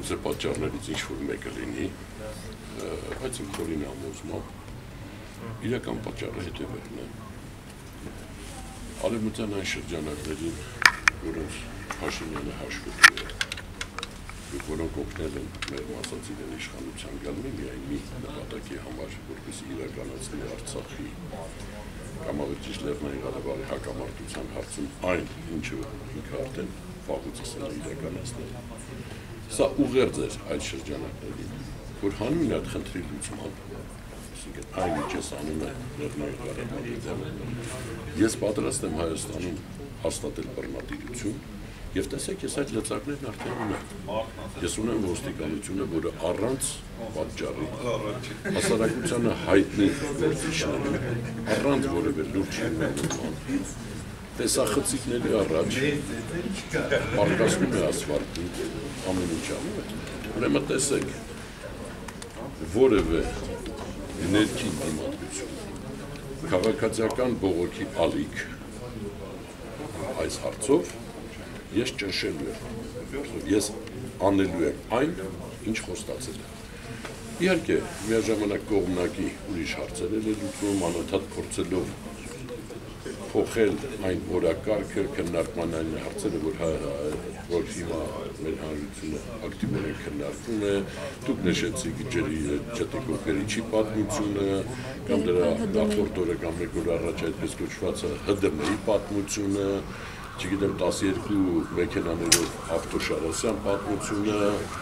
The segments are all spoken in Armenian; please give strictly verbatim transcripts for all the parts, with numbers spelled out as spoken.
Գուցե պատճառներից ինչ-որ մեկը լինի, բայց իմ խորին համոզմամբ իրական պատճառը հետևելն է։ Արևմտյան այն շրջանակներին, որոնց Փաշինյանը հաշվետու է, և որոնք օգնել են մեր մասածին իշխանության գալու միայն մի նպատակի համար, որպեսզի իրականացնի Արցախի կամ ավելի ճիշտ Լեռնային Ղարաբաղի հակամարտության հարցում այն, ինչը ինքը արդեն վաղուց ասել է իրականացնել։ Սա ուղերձ էր այդ շրջանակներին, որ հանուն այդ խնդրի լուծման, այսինքն այն ինչ ես անում է Լեռնային Ղարաբաղի դեմ, ես պատրաստ եմ Հայաստանում հաստատել բռնատիրություն, և տեսեք, ես այդ լծակներն արդեն ունեմ։ Ես ունեմ ոստիկանությունը, որը առանց պատճառի, հասարակությանը հայտնի գործիչների, առանց որևէ լուրջ հիմնադրման, տեսախցիկների առաջ արկածնում է ասֆալտին, ամեն ինչ անում է։ Ուրեմն տեսեք, որևէ ներքին դիմադրություն, քաղաքացիական բողոքի ալիք այս հարցով ես ճնշելու եմ, ես անելու եմ այն, ինչ խոստացել եմ։ Իհարկե, միաժամանակ կողմնակի ուրիշ հարցեր էլ է լուծում, անընդհատ փորձելով փոխել այն օրակարգը, քննարկման այն հարցերը, որ հիմա մեր հանրությունը ակտիվորեն քննարկվում է, դուք նշեցիք ջրի ջտիկոկերիչի պատմությունը, կամ դրա նախորդ օրը կամ մեկ օր առաջ այդպես կոչված Հ D M-ի պատմությունը, չգիտեմ տասներկու մեքենաներով Ավտոշարասյան պատմությունը,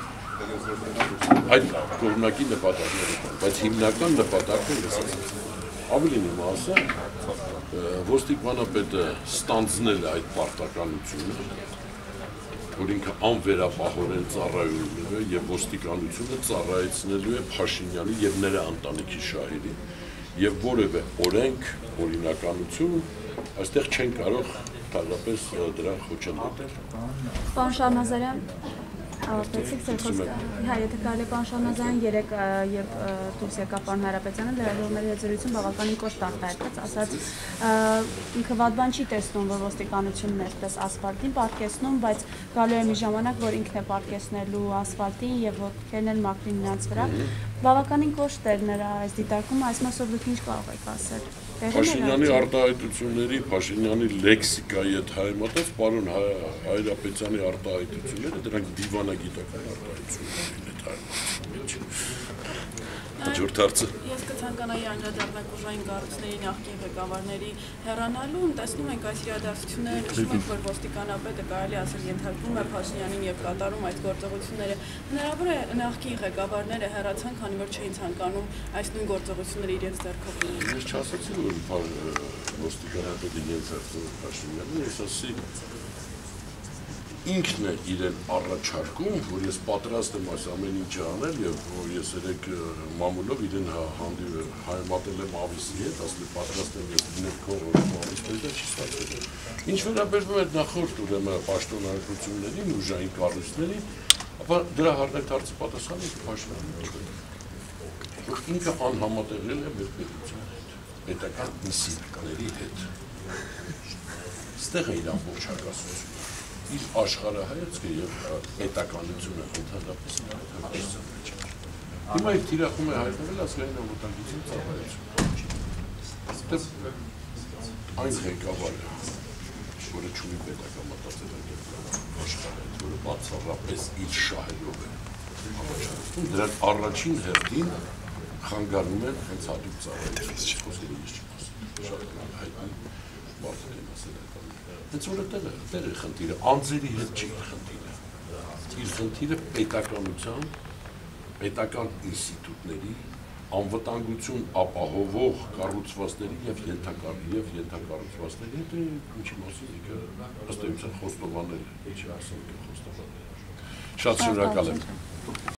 այդ կողմնակի նպատակները կան, բայց հիմնական նպատակը ես ասացի։ Ավելին իմ ասեմ, ոստիկանապետը ստանձնել է այդ պարտականությունը, որ ինքը անվերապահորեն ծառայելու է և ոստիկանությունը ծառայեցնելու է Փաշինյանի և նրա ընտանիքի շահերին, և որևէ օրենք, օրինականություն այստեղ չեն կարող թարապես դրան խոչընդոտել։ Պարոն Շահնազարյան, ավարտեցիք ձեր խոսքը։ Հա, եթե կարելի է, պարոն Շահնազարյան, երեկ երբ դուրս եկավ պարոն Հարապետյանը, լրագրողների հետ զրույցում բավականին կոշտ արտահայտեց, ասաց ինքը վատ բան չի տեսնում, որ ոստիկանությունն է այդպես ասֆալտին պառկեցնում, բայց գալու է մի ժամանակ, որ ինքն է պառկեցնելու ասֆալտին և ոտքերն էլ մաքրի նրանց վրա։ Բավականին կոշտ էր նրա այս դիտարկումը, այս մասով դուք ինչ կարող եք ասել։ Փաշինյանի արտահայտությունների, Փաշինյանի լեքսիկայի հետ հայեմատած պարոն Հայրապետյանի արտահայտությունները դրանք դիվանագիտական արտահայտություններ են հայեմատած։ Հաջորդ հարցը։ Ես կցանկանայի անդրադառնալ ուժային կառույցների նախկին ղեկավարների հեռանալուն, տեսնում ենք այս իրադարձությունները, նշում ենք, որ ոստիկանապետը կարելի ասել ենթարկվում է Փաշինյանին և կատարում այդ գործողությունները։ Հնարավոր է նախկին ղեկավարները հեռացան, քանի որ չէին ցանկանում այս նույն գործողությունները իրենց ձեռքով լինեն։ Ես չասացի, որ ոստիկանապետը ենթարկվում է Փաշինյանին, ես ասի ինքն է իրեն առաջարկում, որ ես պատրաստ եմ այս ամեն ինչը անել և որ ես երեք մամուլով իրեն հայեմատել եմ Ավիսի հետ, ասել եմ պատրաստ եմ ես լինել քո ռոլում Ավիսի, դա չի ստացվել։ Ինչ վերաբերվում է նախորդ ուրեմն պաշտոնանկություններին, ուժային կառույցներին, ապա դրա հարցը պատասխանը Փաշինյանն է, որ ինքը անհամատեղել է մեր պետության հետ, պետական ինստիտուտների հետ։ Ստեղ է իր ամբողջ հակասությունը։ Իր աշխարհայացքը և պետականությունը ընդհանրապես հայտնաբերության մեջ է։ Հիմա իր թիրախում է հայտնվել ազգային անվտանգության ծառայությունը։ Այն ղեկավարը, որը չունի պետական մտածելակերպ աշխարհայց, որը բացառապես իր շահերով է առաջարկում, դրան առաջին հերթին խանգարում են հենց հատուկ ծառայությունը։ Խոսքերի ես չեմ ասում, շատ հայտնի մարդեր են ասել այդ բանը։ Հենց որ տեղ է խնդիրը, անձերի հետ չի իր խնդիրը, իր խնդիրը պետականության, պետական ինստիտուտների, անվտանգություն ապահովող կառուցվածքների և ենթակառուցվածքների հետ է, ինչի մասին ինքը ըստ էության խոստովանել է, ինչի ասել է խոստովանել։ Շատ շնորհակալ եմ։